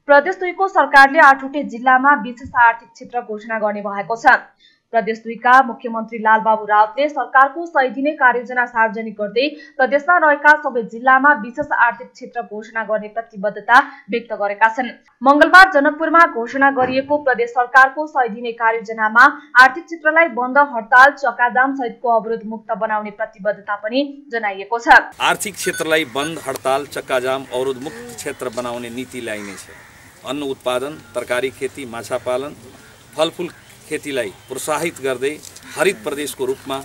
प्रदेश 2 को सरकारले 8वटै जिल्लामा विशेष आर्थिक क्षेत्र घोषणा गर्ने भएको छ। प्रदेश 2 का मुख्यमन्त्री लालबाबु राउतले सरकारको 100 दिने कार्ययोजना सार्वजनिक गर्दै प्रदेशमा रहेका सबै जिल्लामा विशेष आर्थिक क्षेत्र घोषणा गर्ने प्रतिबद्धता व्यक्त गरेका छन्। मंगलबार जनकपुरमा घोषणा गरिएको प्रदेश सरकारको 100 दिने कार्ययोजनामा आर्थिक क्षेत्रलाई बन्द, हडताल, चक्काजाम सहितको अवरोध मुक्त बनाउने प्रतिबद्धता पनि जनाइएको छ। आर्थिक क्षेत्रलाई बन्द, हडताल, चक्काजाम, अवरोध मुक्त क्षेत्र बनाउने नीति ल्याइनेछ। अन्न उत्पादन, तरकारी खेती, माछा पालन, फलफूल खेतीलाई प्रोत्साहित गर्दै हरित प्रदेशको रूपमा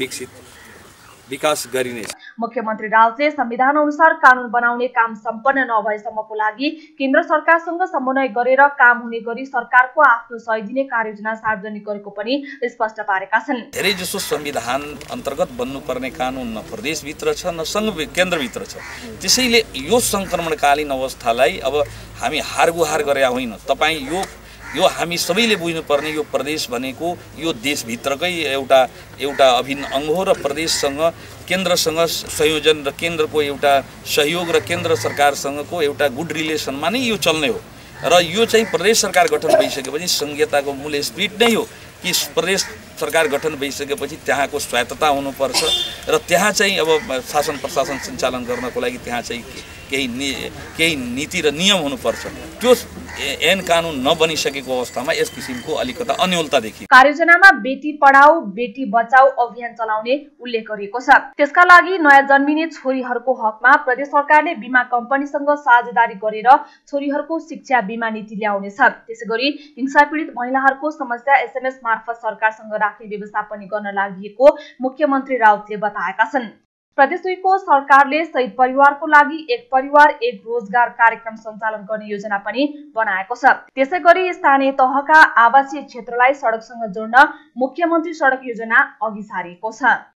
विकास गरिनेछ। मुख्यमन्त्री राउतले संविधान अनुसार कानून बनाउने काम सम्पन्न नभएसम्मको लागि केन्द्र सरकारसँग समन्वय गरेर काम हुने गरी सरकारको आफ्नो 100 दिने कार्ययोजना सार्वजनिक गरेको पनि स्पष्ट पारेका छन्। धेरै जसो संविधान अन्तर्गत बन्नुपर्ने कानून न प्रदेशभित्र छ न केन्द्रभित्र छ। त्यसैले यो संक्रमणकालीन अवस्थालाई अब हामी हारगुहार गरे होइन। तपाईँ यो हामी सबैले बुझ्नुपर्ने यो प्रदेश भनेको यो देशभित्रकै एउटा अभिन्न अंग हो र प्रदेशसँग केन्द्रसँग संयोजन र केन्द्रको एउटा सहयोग र केन्द्र सरकारसँगको एउटा गुड रिलेसनमा नै यो चल्ने हो। र यो चाहिँ प्रदेश सरकार गठन भइसकेपछि संहिताको मूल स्पिरिट नै हो कि प्रदेश सरकार गठन भइसकेपछि त्यहाँको स्वायत्तता हुनुपर्छ र त्यहाँ चाहिँ अब शासन प्रशासन सञ्चालन गर्नको लागि त्यहाँ चाहिँ केही नीति र नियम हुनुपर्छ। त्यो ऐन कानून नबनिसकेको अवस्थामा यस किसिमको अलिकता अन्योलता देखियो। कार्ययोजनामा बेटी पढाऊ बेटी बचाऊ अभियान चलाउने उल्लेख गरिएको छ। त्यसका लागि नयाँ जन्मिने छोरीहरूको हकमा प्रदेश सरकारले बीमा कम्पनीसँग साझेदारी गरेर छोरीहरूको शिक्षा बीमा नीति ल्याउनेछ। त्यसैगरी हिंसा पीडित महिलाहरूको समस्या SMS मार्फत सरकारसँग राख्ने व्यवस्थापन गर्न लागि मुख्यमन्त्री राउतले बताएका छन्। प्रदेश 2 को सरकारले शहीद परिवारको लागि एक परिवार एक रोजगार कार्यक्रम सञ्चालन गर्ने योजना पनि बनाएको छ। त्यसैगरी स्थानीय तहका आवासीय क्षेत्रलाई सडकसँग जोड्न मुख्यमन्त्री सडक योजना अघि सारिएको छ।